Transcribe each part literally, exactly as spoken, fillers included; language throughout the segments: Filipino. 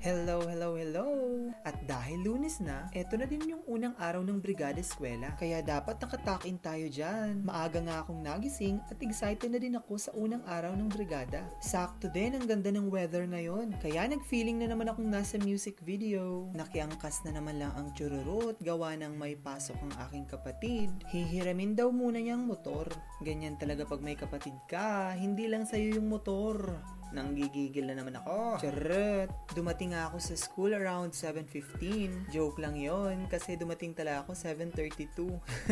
Hello, hello, hello! At dahil Lunes na, eto na din yung unang araw ng Brigada Eskwela. Kaya dapat nakatakin tayo dyan. Maaga nga akong nagising at excited na din ako sa unang araw ng Brigada. Sakto din, ang ganda ng weather ngayon. Kaya nag-feeling na naman akong nasa music video. Nakiangkas na naman lang ang chururut, gawa ng may pasok ang aking kapatid. Hihiramin daw muna niyang motor. Ganyan talaga pag may kapatid ka, hindi lang sa'yo yung motor. Nanggigigil na naman ako. Charot! Dumating nga ako sa school around seven fifteen. Joke lang yon kasi dumating talaga ako seven thirty-two.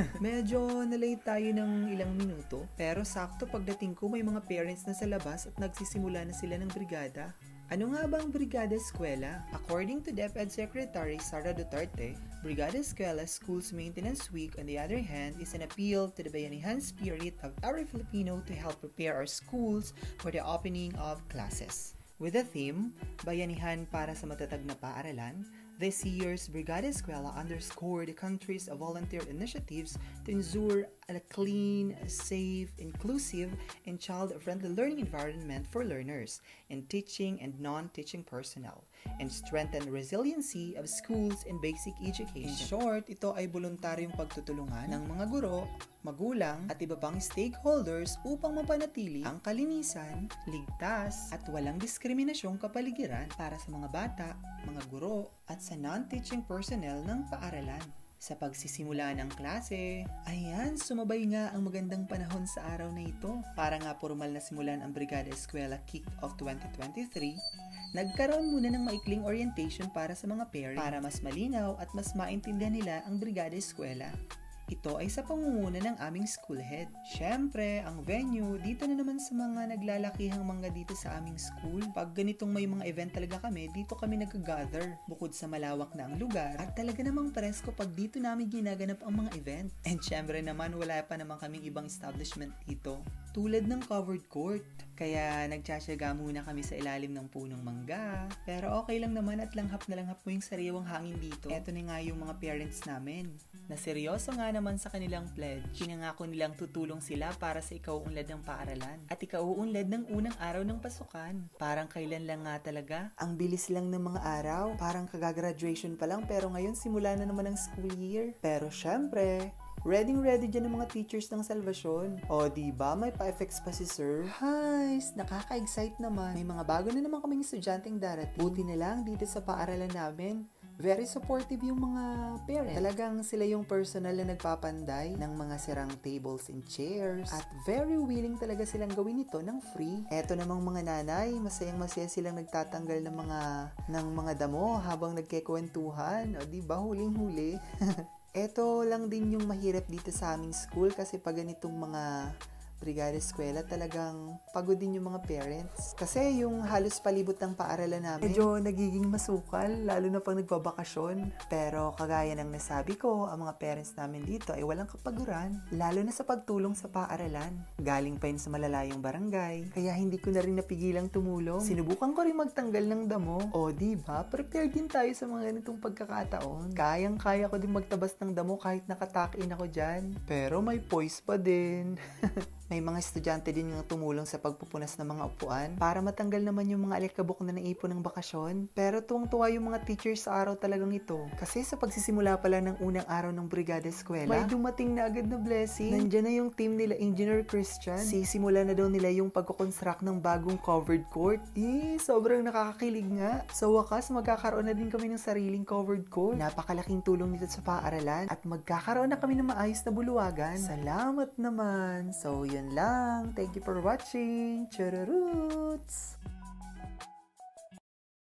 Medyo nalate tayo ng ilang minuto. Pero sakto pagdating ko may mga parents na sa labas at nagsisimula na sila ng brigada. Ano nga ba ang Brigada Eskwela? According to DepEd Secretary Sara Duterte, Brigada Eskwela Schools Maintenance Week, on the other hand, is an appeal to the bayanihan spirit of every Filipino to help prepare our schools for the opening of classes. With the theme, Bayanihan para sa matatag na paaralan, this year's Brigada Eskwela underscored the country's volunteer initiatives to ensure a clean, safe, inclusive, and child-friendly learning environment for learners and teaching and non-teaching personnel, and strengthen resiliency of schools and basic education. In short, ito ay voluntaryong pagtutulungan ng mga guro, magulang, at iba pang stakeholders upang mapanatili ang kalinisan, ligtas, at walang diskriminasyong kapaligiran para sa mga bata, mga guro, at sa non-teaching personnel ng paaralan. Sa pagsisimula ng klase, ayan, sumabay nga ang magandang panahon sa araw na ito. Para nga formal na simulan ang Brigada Eskwela Kick-Off twenty twenty-three, nagkaroon muna ng maikling orientation para sa mga parents para mas malinaw at mas maintindihan nila ang Brigada Eskwela. Ito ay sa pangunguna ng aming school head. Siyempre, ang venue, dito na naman sa mga naglalakihang mga dito sa aming school. Pag ganitong may mga event talaga kami, dito kami nag-gather. Bukod sa malawak na ang lugar, at talaga namang presko pag dito namin ginaganap ang mga event. And siyempre naman, wala pa naman kaming ibang establishment dito. Tulad ng covered court. Kaya nagtsatsaga muna kami sa ilalim ng punong mangga. Pero okay lang naman at langhap na langhap mo yung sariwang hangin dito. Eto na nga yung mga parents namin. Na seryoso nga naman sa kanilang pledge. Pinangako nilang tutulong sila para sa ikauunlad ng paaralan. At ikauunlad ng unang araw ng pasukan. Parang kailan lang nga talaga. Ang bilis lang ng mga araw. Parang kagagraduation pa lang pero ngayon simula na naman ang school year. Pero syempre, ready ready dyan ng mga teachers ng Salvation. O diba, may pa-effects pa si sir. Guys, nakaka-excite naman. May mga bago na naman kaming estudyanteng darating. Buti na lang dito sa paaralan namin. Very supportive yung mga parents. Talagang sila yung personal na nagpapanday ng mga sirang tables and chairs. At very willing talaga silang gawin ito ng free. Eto namang mga nanay, masayang masaya silang nagtatanggal ng mga, ng mga damo habang nagkikwentuhan. O diba, huling-huli. Eto lang din yung mahirap dito sa aming school kasi pag ganitong mga Brigada Eskwela, talagang pagod din yung mga parents. Kasi yung halos palibot ng paaralan namin, medyo nagiging masukal, lalo na pag nagbabakasyon. Pero kagaya ng nasabi ko, ang mga parents namin dito ay walang kapaguran, lalo na sa pagtulong sa paaralan. Galing pa yun sa malalayong barangay, kaya hindi ko na rin napigilang tumulong. Sinubukan ko rin magtanggal ng damo. O diba, prepared din tayo sa mga ganitong pagkakataon. Kayang-kaya ko din magtabas ng damo kahit nakatakin ako dyan. Pero may poise pa din. May mga estudyante din yung tumulong sa pagpupunas ng mga upuan para matanggal naman yung mga alikabok na naipon ng bakasyon. Pero tuwang-tuwa yung mga teachers sa araw talagang ito. Kasi sa pagsisimula pala ng unang araw ng Brigada Eskwela, may dumating na agad na blessing. Nandyan na yung team nila Engineer Christian. Sisimula na daw nila yung pagkukonstruct ng bagong covered court. Eh, sobrang nakakakilig nga. Sa wakas, magkakaroon na din kami ng sariling covered court. Napakalaking tulong nito sa paaralan at magkakaroon na kami ng maayos na buluwagan. Salamat naman. So, yun lang. Thank you for watching. Chururoots!